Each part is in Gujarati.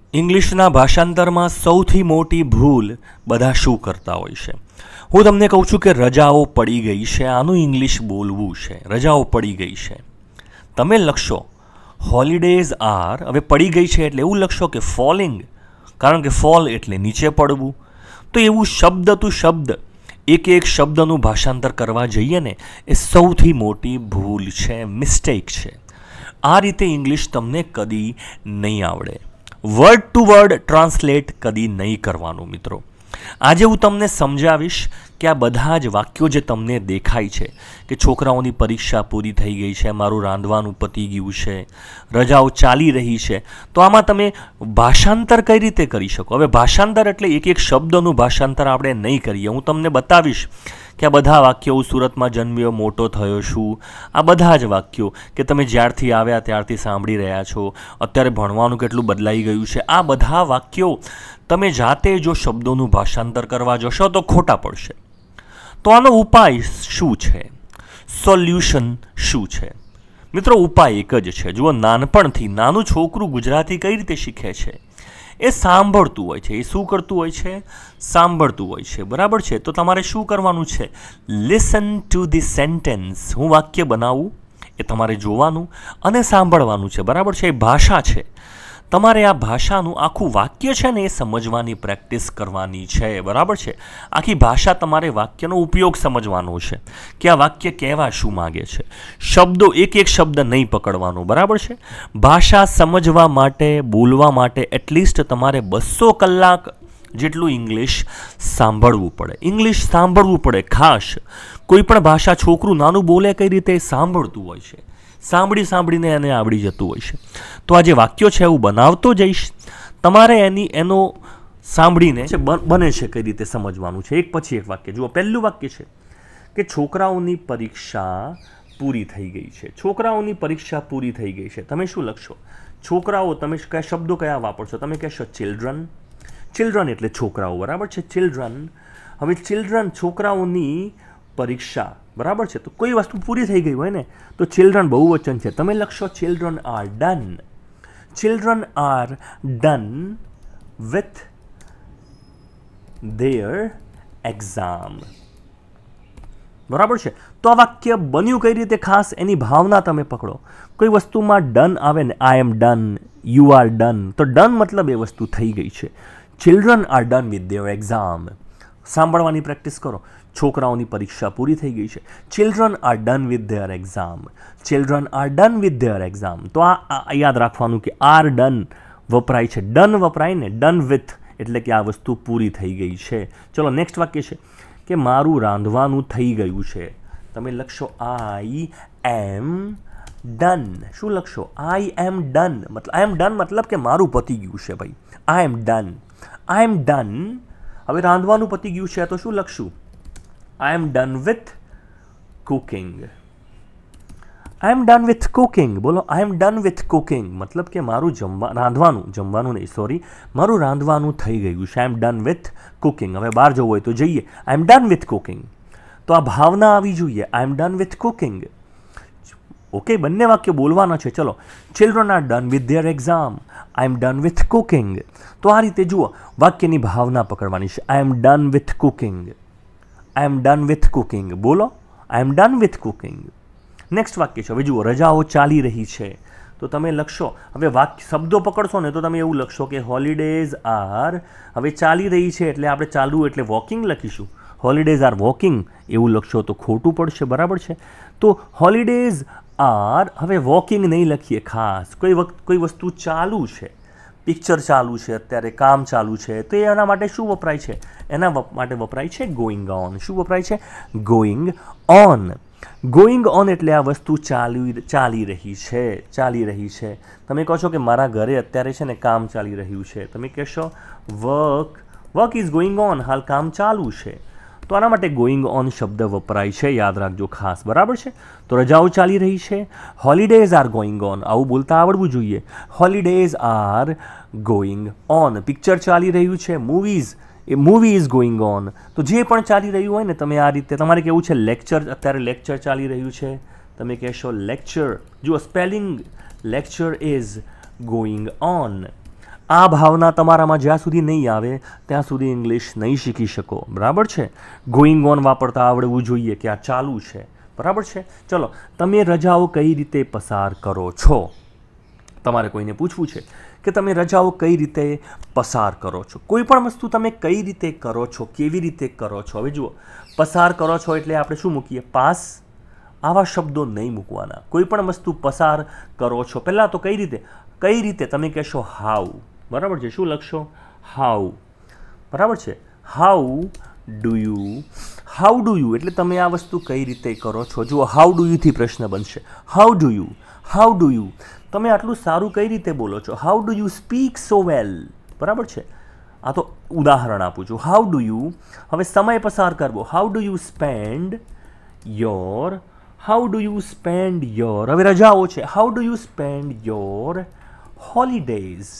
ઇંગ્લિશના ભાષાંતરમાં સૌથી મોટી ભૂલ બધા શું કરતા હોય છે? હું તમને કહું છું કે રજાઓ પડી ગઈ છે, આનું ઇંગ્લિશ બોલવું છે. રજાઓ પડી ગઈ છે. તમે લખશો હોલિડેઝ આર, હવે પડી ગઈ છે એટલે એવું લખશો કે ફોલિંગ, કારણ કે ફોલ એટલે નીચે પડવું. તો એવું શબ્દ ટુ શબ્દ એક એક શબ્દનું ભાષાંતર કરવા જઈએ ને એ સૌથી મોટી ભૂલ છે, મિસ્ટેક છે. આ રીતે ઇંગ્લિશ તમને કદી નહીં આવડે. વર્ડ ટુ વર્ડ ટ્રાન્સલેટ કદી નહીં કરવાનું મિત્રો. આજે હું તમને સમજાવીશ કે આ બધા જ વાક્યો જે તમને દેખાય છે કે છોકરાઓની પરીક્ષા પૂરી થઈ ગઈ છે, મારું રાંધવાનું પતી ગયું છે, રજાઓ ચાલી રહી છે, તો આમાં તમે ભાષાંતર કઈ રીતે કરી શકો? હવે ભાષાંતર એટલે એક એક શબ્દનું ભાષાંતર આપણે નહીં કરીએ. હું તમને બતાવીશ કે આ બધા વાક્યો, સુરતમાં જન્મ્યો મોટો થયો છું, આ બધા જ વાક્યો કે તમે જ્યારથી આવ્યા ત્યારથી સાંભળી રહ્યા છો, અત્યારે ભણવાનું કેટલું બદલાઈ ગયું છે, આ બધા વાક્યો તમે જાતે જો શબ્દોનું ભાષાંતર કરવા જશો તો ખોટા પડશે. તો આનો ઉપાય શું છે? સોલ્યુશન શું છે? મિત્રો ઉપાય એક જ છે. જુઓ, નાનપણથી નાનું છોકરું ગુજરાતી કઈ રીતે શીખે છે? એ સાંભળતું હોય છે. એ શું કરતું હોય છે? સાંભળતું હોય છે. બરાબર છે. તો તમારે શું કરવાનું છે? Listen to the sentence. હું વાક્ય બનાવું એ તમારે જોવાનું અને સાંભળવાનું છે. બરાબર છે. એ ભાષા છે. તમારે આ ભાષાનું આખું વાક્ય છે ને એ સમજવાની પ્રેક્ટિસ કરવાની છે. બરાબર છે. આખી ભાષા તમારે વાક્યનો ઉપયોગ સમજવાનો છે કે આ વાક્ય કહેવા શું માગે છે. શબ્દો એક એક શબ્દ નહીં પકડવાનો. બરાબર છે. ભાષા સમજવા માટે, બોલવા માટે એટલીસ્ટ તમારે 200 કલાક જેટલું ઇંગ્લિશ સાંભળવું પડે. ઇંગ્લિશ સાંભળવું પડે ખાસ. કોઈ પણ ભાષા છોકરું નાનું બોલે કઈ રીતે સાંભળતું હોય છે, સાંભળીને એને આવડી જતું હોય છે. તો આ જે વાક્યો છે હું બનાવતો જઈશ, તમારે એનો સાંભળીને બને છે કઈ રીતે સમજવાનું છે. એક પછી એક વાક્ય જુઓ. પહેલું વાક્ય છે કે છોકરાઓની પરીક્ષા પૂરી થઈ ગઈ છે. છોકરાઓની પરીક્ષા પૂરી થઈ ગઈ છે. તમે શું લખશો? છોકરાઓ, તમે કયા શબ્દો કયા વાપરશો? તમે કહેશો ચિલ્ડ્રન. ચિલ્ડ્રન એટલે છોકરાઓ. બરાબર છે. ચિલ્ડ્રન. હવે ચિલ્ડ્રન, છોકરાઓની પરીક્ષા. બરાબર છે. તો કોઈ વસ્તુ પૂરી થઈ ગઈ હોય ને તો ચિલ્ડ્રન બહુવચન છે. તમે લખશો children are done. Children are done with their exam. બરાબર છે. તો આ વાક્ય બન્યું કઈ રીતે? ખાસ એની ભાવના તમે પકડો. કોઈ વસ્તુમાં ડન આવે ને, I am done, you are done, તો ડન મતલબ એ વસ્તુ થઈ ગઈ છે. Children are done with their exam. સાંભળવાની પ્રેક્ટિસ કરો. છોકરાઓની પરીક્ષા પૂરી થઈ ગઈ છે. Children are done with their exam. Children are done with their exam. તો આ યાદ રાખવાનું કે આર ડન વપરાય છે. ડન વપરાય ને, ડન વિથ એટલે કે આ વસ્તુ પૂરી થઈ ગઈ છે. ચલો નેક્સ્ટ વાક્ય છે કે મારું રાંધવાનું થઈ ગયું છે. તમે લખશો આઈ એમ ડન. શું લખશો? આઈ am done. I am done મતલબ કે મારું પતી ગયું છે ભાઈ. I am done. I am done. હવે રાંધવાનું પતી ગયું છે તો શું લખશું? I am done with cooking. I am done with cooking. બોલો, I am done with cooking મતલબ કે મારું જમવાનું નહીં, સોરી, મારું રાંધવાનું થઈ ગયું છે. I am done with cooking. હવે બહાર જવું હોય તો જઈએ. I am done with cooking. તો આ ભાવના આવી જોઈએ. I am done with cooking. Okay, બંને વાક્ય બોલવાના છે. ચલો. Children are done with their exam. I am done with cooking. તો આ રીતે જુઓ, વાક્યની ભાવના પકડવાની છે. I am done with cooking. I am done with cooking. બોલો, I am done with cooking. Next વાક્ય છે. હવે જુઓ, રજાઓ ચાલી રહી છે. તો તમે લખશો, હવે શબ્દો પકડશો ને તો તમે એવું લખશો કે હોલિડેઝ આર, હવે ચાલી રહી છે એટલે આપણે ચાલુ એટલે વોકિંગ લખીશું. હોલિડેઝ આર વોકિંગ એવું લખશો તો ખોટું પડશે. બરાબર છે. તો હોલિડેઝ આર, હવે વોકિંગ નહીં લખીએ. ખાસ કોઈ વસ્તુ ચાલુ છે, પિક્ચર ચાલુ છે, અત્યારે કામ ચાલુ છે, તો એના માટે શું વપરાય છે? એના માટે વપરાય છે ગોઈંગ ઓન. શું વપરાય છે? Going on. ગોઈંગ ઓન એટલે આ વસ્તુ ચાલી રહી છે. ચાલી રહી છે. તમે કહો છો કે મારા ઘરે અત્યારે છે ને કામ ચાલી રહ્યું છે. તમે કહેશો વર્ક ઇઝ ગોઈંગ ઓન. હાલ કામ ચાલુ છે. તો આના માટે ગોઈંગ ઓન શબ્દ વપરાય છે. યાદ રાખજો ખાસ. બરાબર છે. તો રજાઓ ચાલી રહી છે. Holidays are going on. આવું બોલતા આવડવું જોઈએ. Holidays are going on. Picture ચાલી રહ્યું છે. Movie is going on. તો જે પણ ચાલી રહ્યું હોય ને, તમે આ રીતે તમારે કેવું છે? લેક્ચર, અત્યારે લેક્ચર ચાલી રહ્યું છે. તમે કહેશો લેક્ચર. જુઓ spelling, lecture is going on. આ ભાવના તમારામાં જ્યાં સુધી નહીં આવે ત્યાં સુધી ઇંગ્લિશ નહીં શીખી શકો. બરાબર છે? ગોઈંગ ઓન વાપરતા આવડવું જોઈએ કે આ ચાલુ છે. બરાબર છે? ચલો, તમે રજાઓ કઈ રીતે પસાર કરો છો? તમારે કોઈને પૂછવું છે કે તમે રજાઓ કઈ રીતે પસાર કરો છો. કોઈ પણ વસ્તુ તમે કઈ રીતે કરો છો, કેવી રીતે કરો છો. હવે જુઓ, પસાર કરો છો એટલે આપણે શું મૂકીએ? પાસ. આવા શબ્દો નહીં મૂકવાના. કોઈ પણ વસ્તુ પસાર કરો છો, પહેલાં તો કઈ રીતે તમે કહેશો હાઉ. બરાબર છે? શું લખશો? હાઉ. બરાબર છે? હાઉ ડુ યુ એટલે તમે આ વસ્તુ કઈ રીતે કરો છો. જુઓ, હાઉ ડુ યુથી પ્રશ્ન બનશે. હાઉ ડુ યુ તમે આટલું સારું કઈ રીતે બોલો છો? How do you speak so well. બરાબર છે? આ તો ઉદાહરણ આપું છું. હાઉ ડુ યુ, હવે સમય પસાર કરવો. How do you spend your. હવે રજાઓ છે. How do you spend your holidays.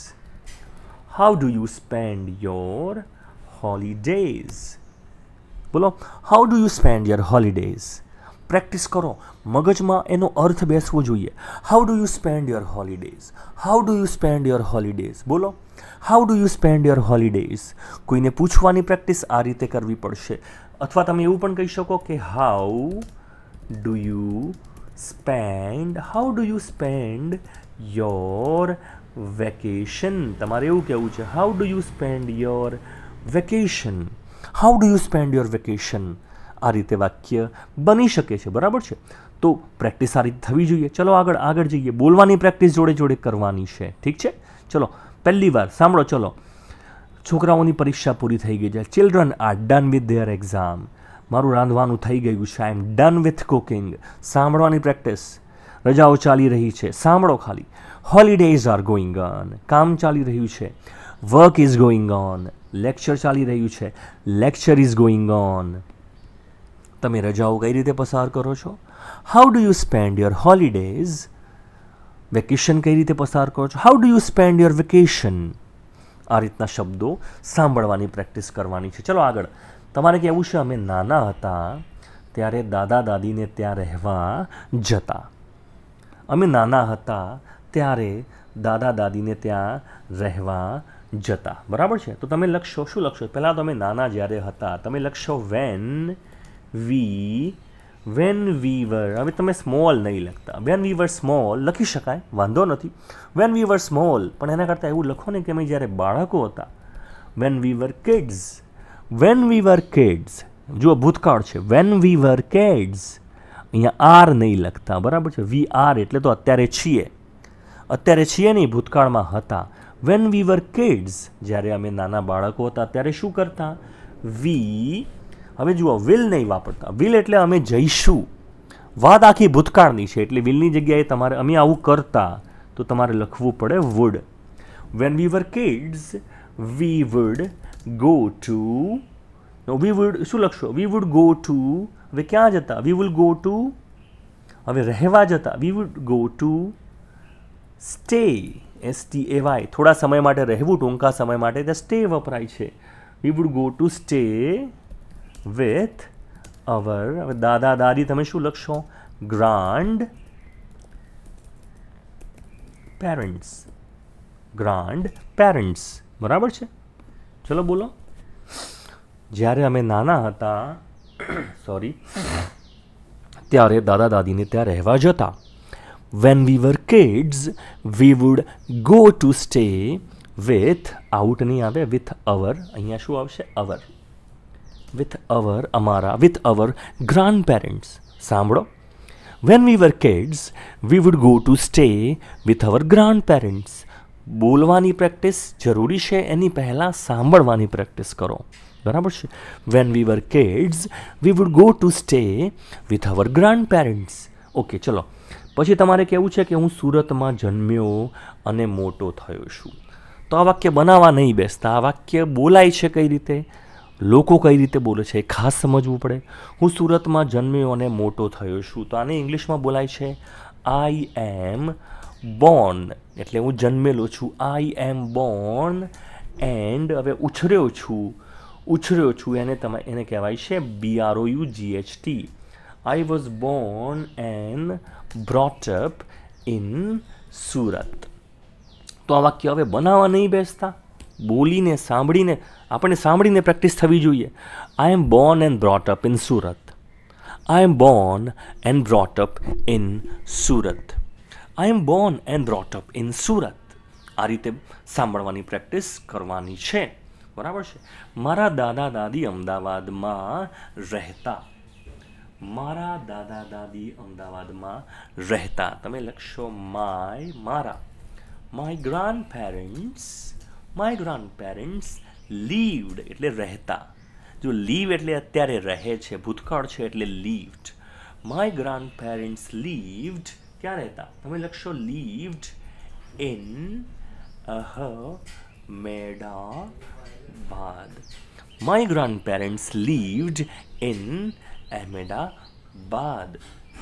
બોલો, how do you spend your holidays. Practice કરો, મગજમાં એનો અર્થ બેસવો જોઈએ. How do you spend your holidays. બોલો, how do you spend your holidays. કોઈને પૂછવાની પ્રેક્ટિસ આ રીતે કરવી પડશે. અથવા તમે એવું પણ કહી શકો કે how do you spend your vacation. તમારે એવું કહેવું છે, how do you spend your vacation. આ રીતે વાક્ય બની શકે છે. બરાબર છે? તો પ્રેક્ટિસ આ રીતે થવી જોઈએ. ચલો આગળ જઈએ. બોલવાની પ્રેક્ટિસ જોડે કરવાની છે. ઠીક છે? ચલો, પહેલી વાર સાંભળો. ચલો, છોકરાઓની પરીક્ષા પૂરી થઈ ગઈ છે. Children are done with their exam. મારું રાંધવાનું થઈ ગયું છે. I am done with cooking. સાંભળવાની પ્રેક્ટિસ. રજાઓ ચાલી રહી છે. સાંભળો ખાલી. Holidays are going on. કામ ચાલી રહ્યું છે. Work is going on. Lecture ચાલી રહ્યું છે. Lecture is going on. તમે રજાઓ કઈ રીતે પસાર કરો છો? How do you spend your holidays. Vacation કઈ રીતે પસાર કરો છો? How do you spend your vacation. આ રીતના શબ્દો સાંભળવાની પ્રેક્ટિસ કરવાની છે. ચલો આગળ. તમારે કહેવું છે, અમે નાના હતા ત્યારે દાદા દાદીને ત્યાં રહેવા જતા. અમે નાના હતા ત્યારે દાદા દાદીને ત્યાં રહેવા જતા. બરાબર છે? તો તમે લખશો, શું લખશો? પહેલાં તમે નાના જ્યારે હતા તમે લખશો વેન વી વર. હવે તમે સ્મોલ નહીં લખતા. વેન વી વર સ્મોલ લખી શકાય, વાંધો નથી. વેન વી વર સ્મોલ, પણ એના કરતાં એવું લખો ને કે અમે જ્યારે બાળકો હતા. When we were kids. જુઓ, ભૂતકાળ છે. When we were kids. અહીંયા આર નહીં લખતા. બરાબર છે? વી આર એટલે તો અત્યારે છીએ નહીં, ભૂતકાળમાં હતા. વેન વી વર કિડ્સ, જ્યારે અમે નાના બાળકો હતા ત્યારે શું કરતા? વી. હવે જુઓ, વિલ નહીં વાપરતા. વિલ એટલે અમે જઈશું. વાત આખી ભૂતકાળની છે એટલે વિલની જગ્યાએ તમારે અમે આવું કરતા તો તમારે લખવું પડે would. When we were kids we would go to. શું લખશો? We would go to. હવે ક્યાં જતા? We will go to. હવે રહેવા જતા. We would go to stay. STAY. થોડા સમય માટે રહેવું, ટૂંકા સમય માટે ત્યાં સ્ટે વપરાય છે. We would go to stay with our. હવે દાદા દાદી તમે શું લખશો? Grandparents. બરાબર છે? ચલો બોલો. જ્યારે અમે નાના હતા ત્યારે દાદા દાદીને ત્યાં રહેવા જતા. When we were kids we would go to stay with. Out નહીં આવે. With our. અહીંયા શું આવશે? અવર. with our grandparents. સાંભળો. When we were kids, we would go to stay with our grandparents. બોલવાની પ્રેક્ટિસ જરૂરી છે, એની પહેલાં સાંભળવાની પ્રેક્ટિસ કરો. બરાબર છે? When we were kids, we would go to stay with our grandparents. Okay, ચલો. પછી તમારે કહેવું છે કે હું સુરતમાં જન્મ્યો અને મોટો થયો છું. તો આ વાક્ય બનાવવા નહીં બેસતા. આ વાક્ય બોલાય છે કઈ રીતે, લોકો કઈ રીતે બોલે છે એ ખાસ સમજવું પડે. હું સુરતમાં જન્મ્યો અને મોટો થયો છું, તો આને ઇંગ્લિશમાં બોલાય છે આઈ એમ બોર્ન. એટલે હું જન્મેલો છું. I am born and. હવે ઉછર્યો છું એને કહેવાય છે BROUGHT. I was born and brought up in Surat. તો આ વાક્ય હવે બનાવવા નહીં બેસતા, બોલીને સાંભળીને આપણે સાંભળીને પ્રેક્ટિસ થવી જોઈએ. I am born and brought up in Surat. I am born and brought up in Surat. I am born and brought up in Surat. આ રીતે સાંભળવાની પ્રેક્ટિસ કરવાની છે. બરાબર છે. મારા દાદા દાદી અમદાવાદમાં રહેતા. મારા દાદા દાદી અમદાવાદમાં રહેતા. તમે લખશો મારા. માય ગ્રાન્ડપેરેન્ટ્સ લીવ્ડ એટલે રહેતા. જો લીવ એટલે અત્યારે રહે છે, ભૂતકાળ છે એટલે લીવ્ડ. માય ગ્રાન્ડપેરેન્ટ્સ લીવ્ડ ક્યાં રહેતા? તમે લખશો lived in Ahmedabad. My grandparents lived in Ahmedabad.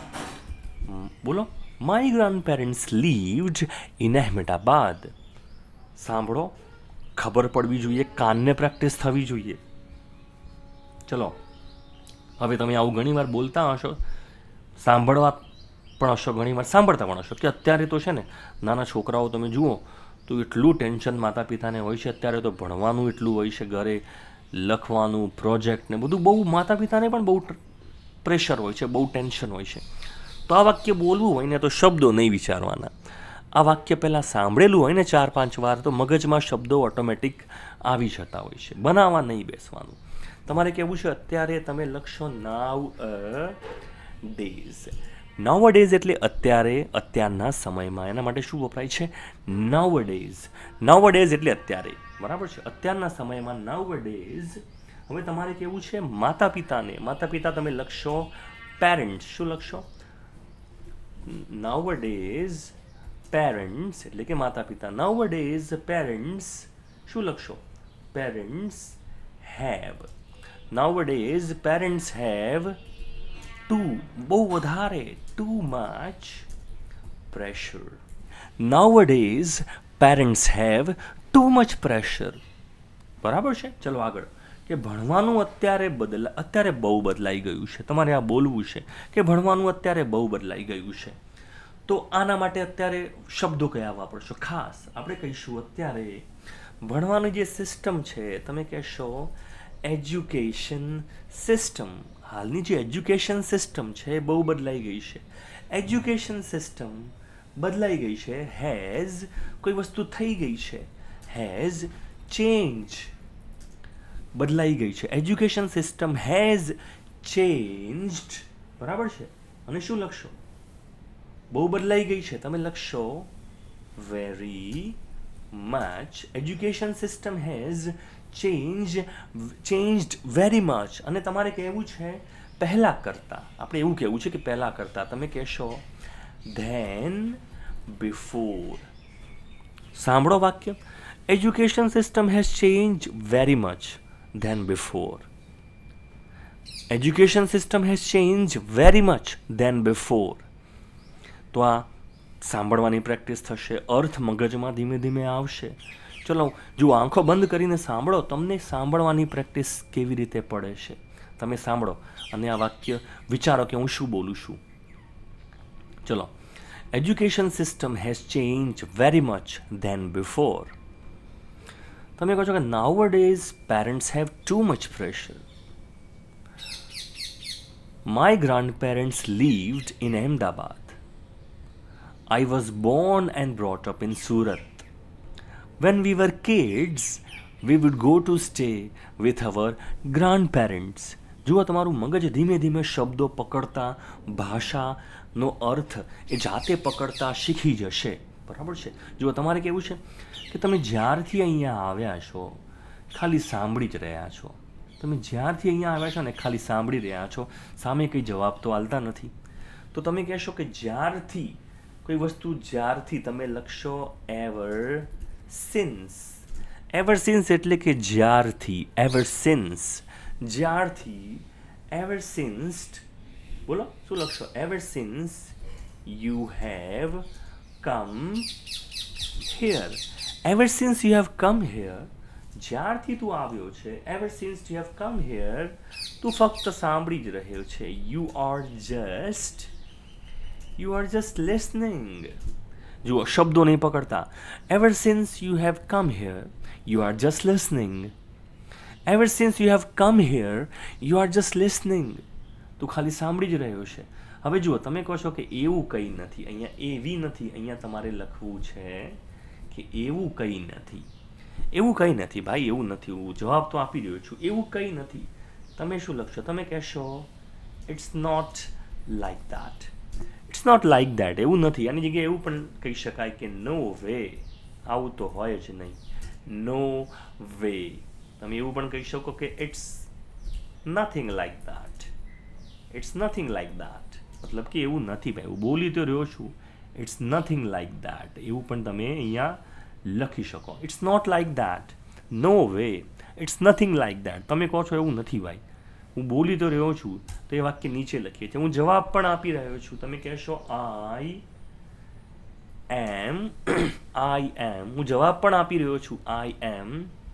બોલો, my grandparents lived in Ahmedabad. સાંભળો, ખબર પડવી જોઈએ, કાનને પ્રેક્ટિસ થવી જોઈએ. ચલો, હવે તમે આવું ઘણીવાર બોલતા હશો, સાંભળવા પણ હશો, ઘણીવાર સાંભળતા પણ હશો કે અત્યારે તો છે ને નાના છોકરાઓ તમે જુઓ તો એટલું ટેન્શન માતા પિતાને હોય છે. અત્યારે તો ભણવાનું એટલું હોય છે, ઘરે લખવાનું, પ્રોજેક્ટ ને બધું બહુ, માતા પિતાને પણ બહુ પ્રેશર હોય છે, બહુ ટેન્શન હોય છે. તો આ વાક્ય બોલવું હોય ને તો શબ્દો નહીં વિચારવાના. આ વાક્ય પહેલાં સાંભળેલું હોય ને 4-5 વાર તો મગજમાં શબ્દો ઓટોમેટિક આવી જતા હોય છે. બનાવવા નહીં બેસવાનું. તમારે કહેવું છે અત્યારે, તમે લખશો નાવ અ ડેઝ. નાવ અ ડેઝ એટલે અત્યારે, અત્યારના સમયમાં. એના માટે શું વપરાય છે? નાવ અ ડેઝ. નાવ અ ડેઝ એટલે અત્યારે. બરાબર છે. અત્યારના સમયમાં નાવ અ ડેઝ. હવે તમારે કહેવું છે માતા પિતાને. માતા પિતા તમે લખશો પેરેન્ટ્સ. શું લખશો? નાવ અ ડેઝ પેરેન્ટ્સ એટલે કે માતા પિતા. નાવ અ ડેઝ પેરેન્ટ્સ શું લખશો? Parents have. Nowadays parents have બહુ વધારે, too much pressure. Nowadays parents have too much pressure. બરાબર છે. ચલો આગળ. કે ભણવાનું અત્યારે બહુ બદલાઈ ગયું છે. તમારે આ બોલવું છે કે ભણવાનું અત્યારે બહુ બદલાઈ ગયું છે. તો આના માટે અત્યારે શબ્દો કયા વાપરશો? ખાસ આપણે કહીશું અત્યારે ભણવાની જે સિસ્ટમ છે, તમે કહેશો એજ્યુકેશન સિસ્ટમ. હાલની જે એજ્યુકેશન સિસ્ટમ છે એ બહુ બદલાઈ ગઈ છે. એજ્યુકેશન સિસ્ટમ બદલાઈ ગઈ છે. હેઝ કોઈ વસ્તુ થઈ ગઈ છે. હેઝ ચેન્જ બદલાઈ ગઈ છે. Education system has changed. બરાબર છે. અને શું લખશો? બહુ બદલાઈ ગઈ છે. તમે લખશો very much. Education system has changed very much. અને તમારે કહેવું છે પહેલાં કરતાં. આપણે એવું કહેવું છે કે પહેલાં કરતાં. તમે કહેશો ધેન બિફોર. સાંભળો વાક્ય. Education system has change very much than before. Education system has changed very much than before. તો આ સાંભળવાની પ્રેક્ટિસ થશે, અર્થ મગજમાં ધીમે ધીમે આવશે. ચલો, જો આંખો બંધ કરીને સાંભળો, તમને સાંભળવાની પ્રેક્ટિસ કેવી રીતે પડે છે. તમે સાંભળો અને આ વાક્ય વિચારો કે હું શું બોલું છું. ચલો, education system has change very much then before. તમે કહો છો કે nowadays parents have too much pressure. My grandparents lived in Ahmedabad. I was born and brought up in Surat. When we were kids, we would go to stay with our grandparents. જુઓ, તમારું મગજ ધીમે ધીમે શબ્દો પકડતા, ભાષાનો અર્થ એ જાતે પકડતા શીખી જશે. બરાબર છે. જુઓ, તમારે કેવું છે કે તમે જ્યારથી અહીંયા આવ્યા છો ખાલી સાંભળી જ રહ્યા છો. તમે જ્યારથી અહીંયા આવ્યા છો ને ખાલી સાંભળી રહ્યા છો, સામે કંઈ જવાબ તો આલતા નથી. તો તમે કહેશો કે જ્યારથી કોઈ વસ્તુ, જ્યારથી તમે લખશો એવર સિન્સ. એવર સિન્સ એટલે કે જ્યારથી. એવર સિન્સ, જ્યારથી. Ever since. બોલો, શું લખશો? Ever since you have come here. Ever since you have come here. જ્યારથી તું આવ્યો છે, ever since you have come here, તું ફક્ત સાંભળી જ રહ્યો છે. You are just listening. જુઓ શબ્દો નહીં પકડતા. Ever since you have come here you are just listening. Ever since you have come here you are just listening. તું ખાલી સાંભળી જ રહ્યો છે. હવે જુઓ તમે કહો છો કે એવું કંઈ નથી, અહીંયા એવી નથી, અહીંયા તમારે લખવું છે કે એવું કંઈ નથી. એવું કંઈ નથી ભાઈ, એવું નથી. હું જવાબ તો આપી રહ્યો છું, એવું કંઈ નથી. તમે શું લખશો? તમે કહેશો it's not like that. It's not like that, એવું નથી. આની જગ્યાએ એવું પણ કહી શકાય કે નો વે, આવું તો હોય જ નહીં. No way. તમે એવું પણ કહી શકો કે it's nothing like that. It's nothing like that, મતલબ કે એવું નથી ભાઈ, હું બોલી તો રહ્યો છું. ઇટ્સ નથિંગ લાઈક દેટ, એવું પણ તમે અહીંયા લખી શકો. It's not like that, no way, it's nothing like that. તમે કહો છો એવું નથી ભાઈ, હું બોલી તો રહ્યો છું, તો એ વાક્ય નીચે લખીએ છીએ. હું જવાબ પણ આપી રહ્યો છું. તમે કહેશો આઈ એમ. હું જવાબ પણ આપી રહ્યો છું. I am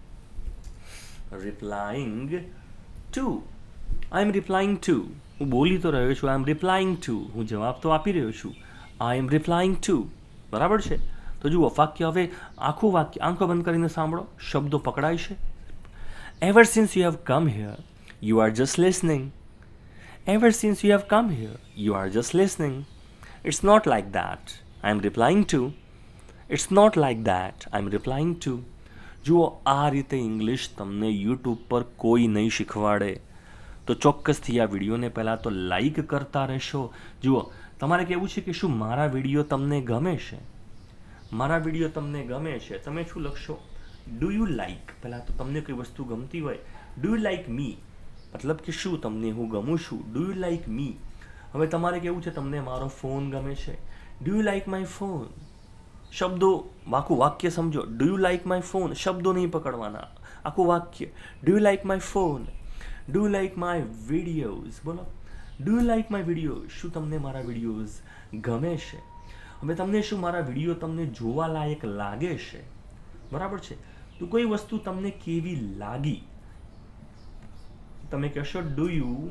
replying to. I am replying to. હું બોલી તો રહ્યો છું. I am replying to. હું જવાબ તો આપી રહ્યો છું. I am replying to. બરાબર છે? તો જુઓ વાક્ય, હવે આખું વાક્ય આંખો બંધ કરીને સાંભળો. શબ્દો પકડાય છે. Ever since you have come here you are just listening. Ever since you have come here you are just listening. It's not like that I am replying to. It's not like that I am replying to. જુઓ આ રીતે ઇંગ્લિશ તમને યુટ્યુબ પર કોઈ નહીં શીખવાડે. તો ચોક્કસથી આ વિડીયોને પહેલાં તો લાઈક કરતા રહેશો. જુઓ તમારે કહેવું છે કે શું મારા વિડીયો તમને ગમે છે? મારા વિડીયો તમને ગમે છે. તમે શું લખશો? Do you like. પહેલાં તો તમને કોઈ વસ્તુ ગમતી હોય, ડુ યુ લાઈક મી, મતલબ કે શું તમને હું ગમું છું? Do you like me. હવે તમારે કેવું છે તમને મારો ફોન ગમે છે? Do you like my phone. શબ્દો, આખું વાક્ય સમજો. Do you like my phone, શબ્દો નહીં પકડવાના, આખું વાક્ય. Do you like my phone. Do you like my videos. બોલો, do you like my videos. શું તમને મારા વિડીયોઝ ગમે છે? હવે તમને શું મારા વિડીયો તમને જોવા લાયક લાગે છે? બરાબર છે? તો કોઈ વસ્તુ તમને કેવી લાગી? તમે કહેશો ડુ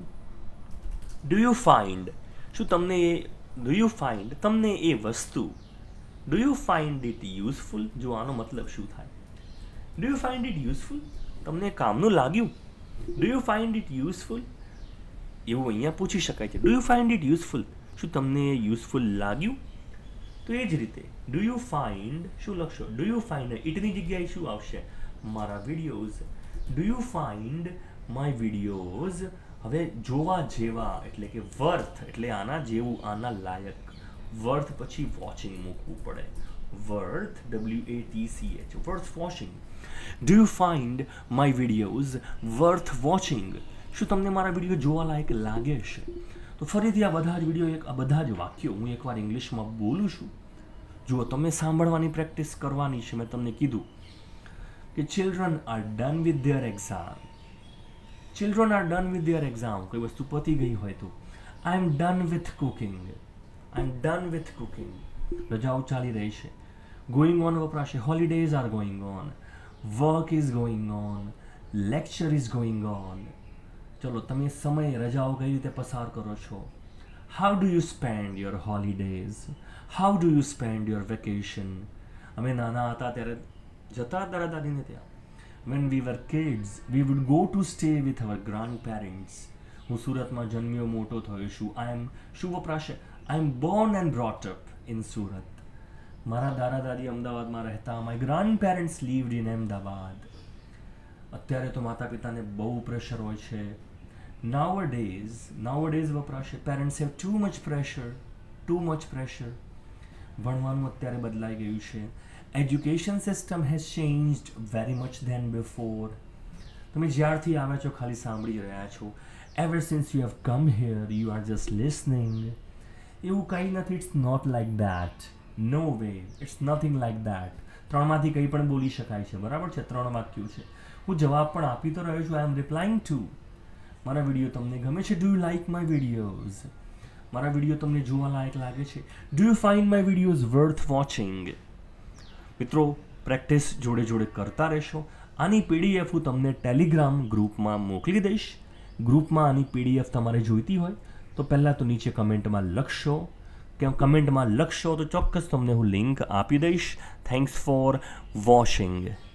યુ ફાઇન્ડ. શું તમને એ ડુ યુ ફાઇન્ડ, તમને એ વસ્તુ, do you find it useful? જો આનો મતલબ શું થાય? Do you find it useful? તમને કામનું લાગ્યું? Do you find it useful? એવું અહીંયા પૂછી શકાય છે. Do you find it useful? શું તમને યુઝફુલ લાગ્યું? તો એ જ રીતે ડુ યુ ફાઇન્ડ, શું લખશો? ડુ યુ ફાઇન્ડ, ઇટની જગ્યાએ શું આવશે? મારા videos. Do you find my videos. હવે જોવા જેવા એટલે કે વર્થ, એટલે આના જેવું, આના લાયક. વર્થ પછી વોચિંગ મૂકવું પડે. Worth, WATCH, worth watching. Do you find my videos worth watching? શું તમને મારા વિડીયો જોવા લાયક લાગે છે? તો ફરીથી આ બધા જ વિડીયો, આ બધા જ વાક્યો હું એકવાર ઇંગ્લિશમાં બોલું છું. જુઓ તમે સાંભળવાની પ્રેક્ટિસ કરવાની છે. મેં તમને કીધું કે children are done with their exam. Children are done with their exam. કોઈ વસ્તુ પતી ગઈ હોય તો. I am done with cooking. I am done with cooking. રજાઓ ચાલી રહી છે. ગોઈંગ ઓન વપરાશે. Holidays are going on. Work is going on. Lecture is going on. ચલો તમે સમય, રજાઓ કઈ રીતે પસાર કરો છો? How do you spend your holidays? How do you spend your vacation? અમે નાના હતા ત્યારે જતા દાદા દાદીને ત્યાં. When we were kids we would go to stay with our grandparents. હું સુરતમાં જન્મ્યો, મોટો થયો છું. આઈ એમ, શું વપરાશે? I am born and brought up in Surat. મારા દાદા દાદી અમદાવાદમાં રહેતા. My grandparents lived in Ahmedabad. અત્યારે તો માતા પિતાને બહુ પ્રેશર હોય છે. Nowadays વપરાશે. Parents have too much pressure. ભણવાનું અત્યારે બદલાઈ ગયું છે. Education system has changed very much then before. તમે જ્યારથી આવ્યા છો ખાલી સાંભળી રહ્યા છો. Ever since you have come here you are just listening. એવું કંઈ નથી. It's not like that. No way, it's nothing like that. ત્રણમાંથી કંઈ પણ બોલી શકાય છે. બરાબર છે? 3 વાક્યો છે. હું જવાબ પણ આપી તો રહ્યો છું. I am replying two. મારા વિડીયો તમને ગમે છે? Do you like my videos? મારા વિડીયો તમને જોવા લાયક લાગે છે? Do you find my videos worth watching? મિત્રો પ્રેક્ટિસ જોડે જોડે કરતા રહેશો. આની PDF હું તમને ટેલિગ્રામ ગ્રુપમાં મોકલી દઈશ. ગ્રુપમાં આની PDF તમારે જોઈતી હોય તો પહેલાં તો નીચે કમેન્ટમાં લખશો કે કમેન્ટમાં લખશો તો ચોક્કસ તમને હું લિંક આપી દઈશ. Thanks for watching.